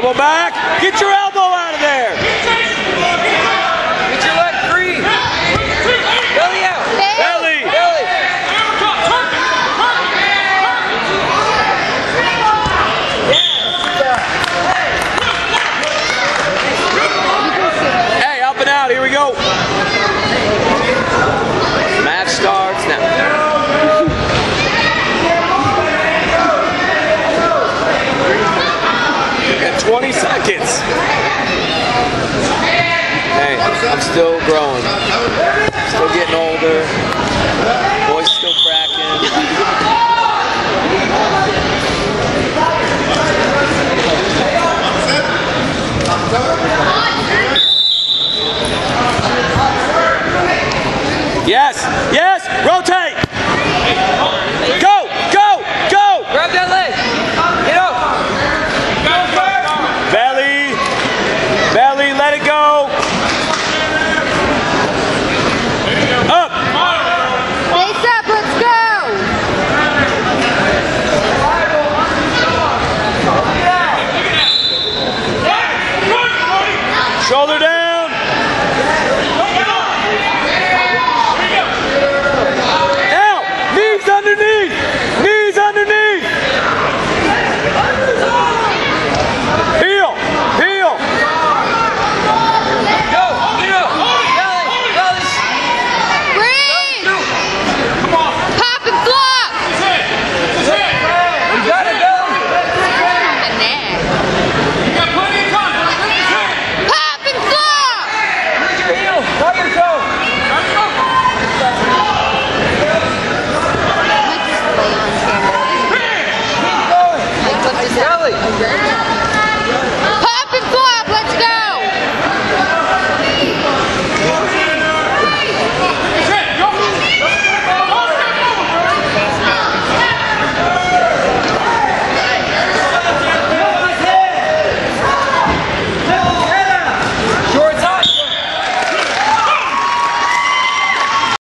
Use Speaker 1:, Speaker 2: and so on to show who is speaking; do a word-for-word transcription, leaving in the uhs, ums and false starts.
Speaker 1: Elbow back. Get your elbow out of there.
Speaker 2: Get your leg free. Belly out.
Speaker 1: Belly.
Speaker 2: Belly.
Speaker 1: Hey, up and out. Here we go. Match starts now. twenty seconds. Hey, I'm still growing. Still getting older.